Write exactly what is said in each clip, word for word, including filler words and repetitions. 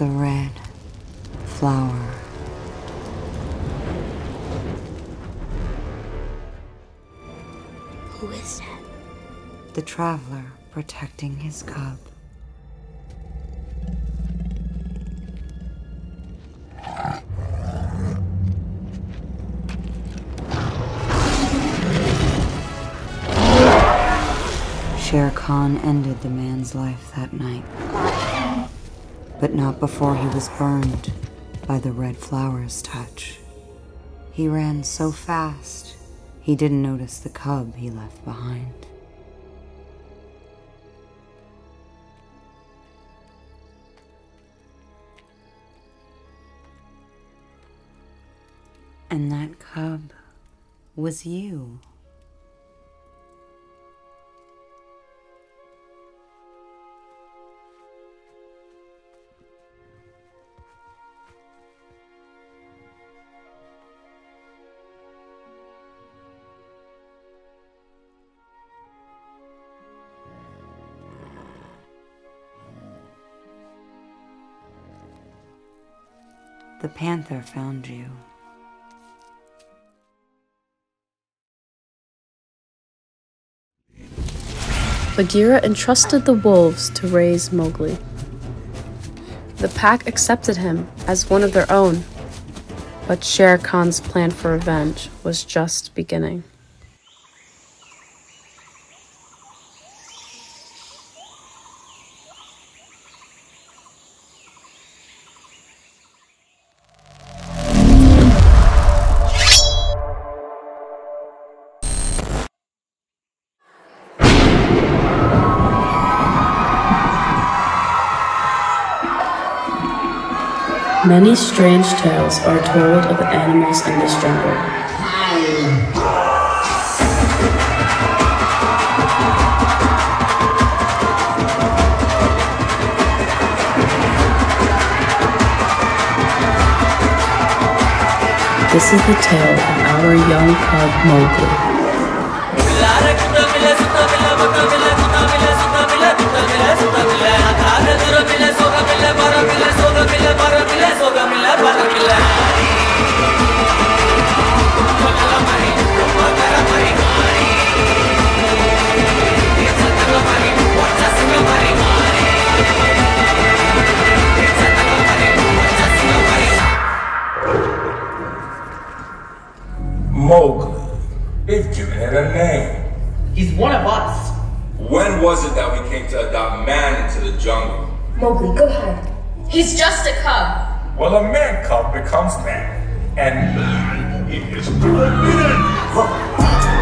The red flower. Who is that? The traveler protecting his cub. Shere Khan ended the man's life that night, but not before he was burned by the red flower's touch. He ran so fast, he didn't notice the cub he left behind. And that cub was you. The panther found you. Bagheera entrusted the wolves to raise Mowgli. The pack accepted him as one of their own, but Shere Khan's plan for revenge was just beginning. Many strange tales are told of the animals in this jungle. This is the tale of our young cub Mowgli. Mowgli. They've given it a name. He's one of us. When was it that we came to adopt man into the jungle? Mowgli, go hide. He's just a cub. Well, a man cub becomes man, and man is forbidden.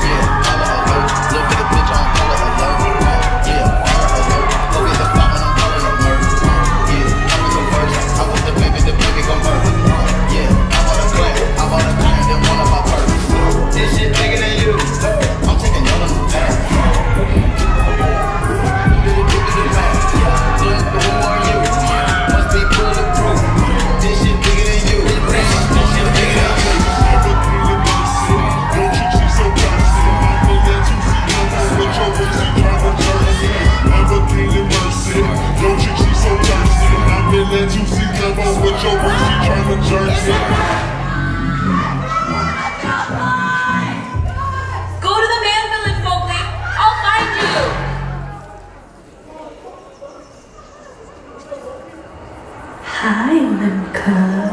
Hi, little cub.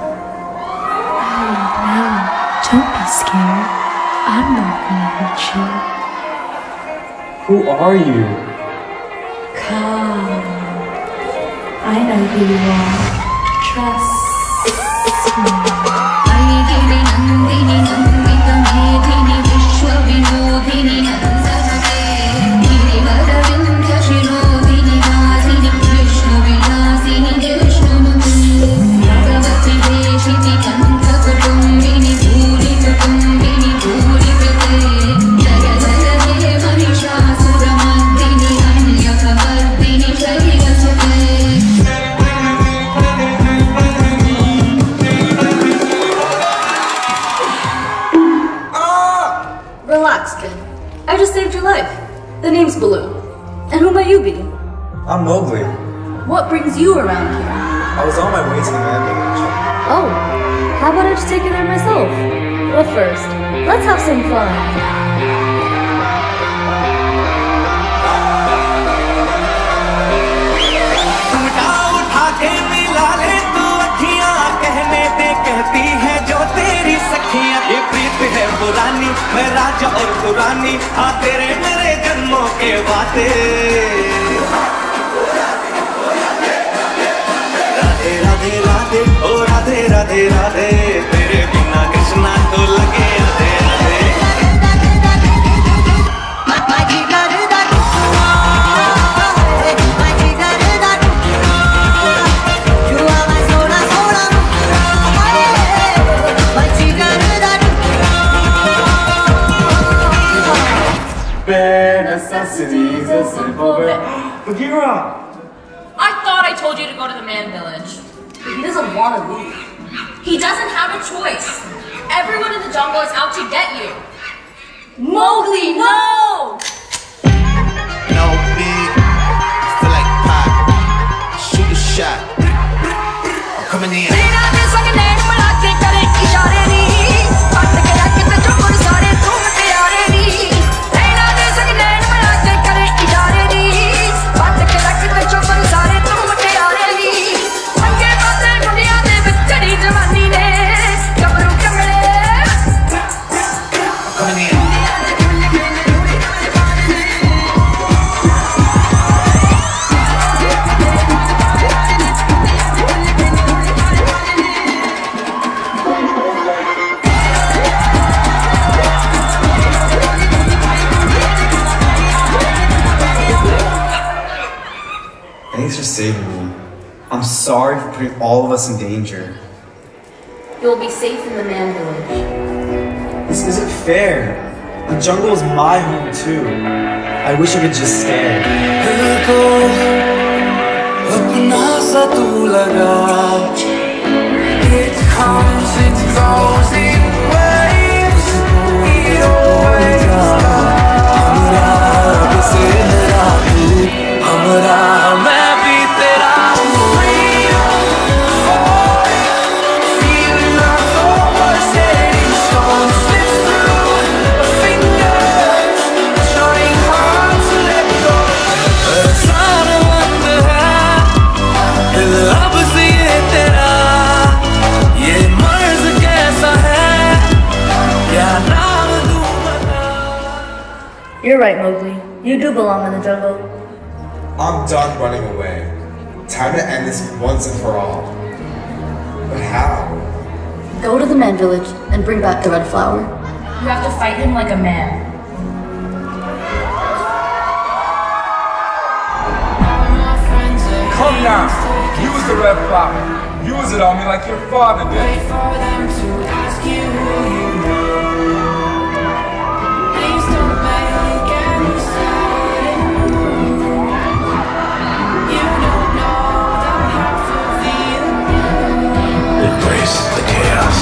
Oh, no, don't be scared. I'm not gonna hurt you. Who are you? Come. I know who you are. Trust me. I was on my way to the man village. Oh, how about I just take you there myself? But first, let's have some fun. ये प्रीत है पुरानी मैं राजा और पुरानी हाँ तेरे मेरे जन्मों के वादे राधे राधे राधे ओ राधे राधे राधे तेरे बिना कृष्णा तो लगे आधे आधे Bare necessities, a simple bare. Bagheera! I thought I told you to go to the man village. He doesn't want to leave. He doesn't have a choice. Everyone in the jungle is out to get you. Mowgli, no! No beat, feel like pop. Shoot a shot. I'm coming in. Thanks for saving me. I'm sorry for putting all of us in danger. You'll be safe in the man village. This isn't fair. The jungle is my home too. I wish I could just stay. It comes and goes in waves. It always You're right, Mowgli. You do belong in the jungle. I'm done running away. Time to end this once and for all. But how? Go to the man village and bring back the red flower. You have to fight him like a man. Come now. Use the red flower. Use it on me like your father did. Wait for them to ask you who you know. Please don't make any sudden move. You don't know the half of the unknown. Embrace the chaos.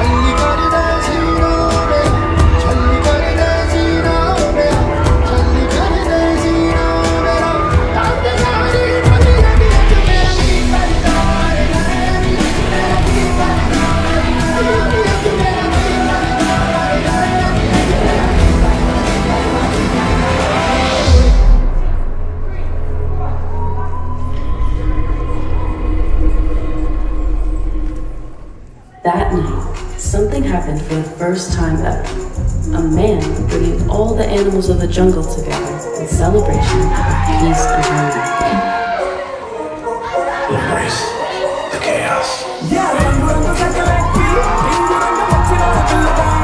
That night, something happened for the first time ever. A man bringing all the animals of the jungle together in celebration of peace and harmony. Embrace the chaos. Yeah,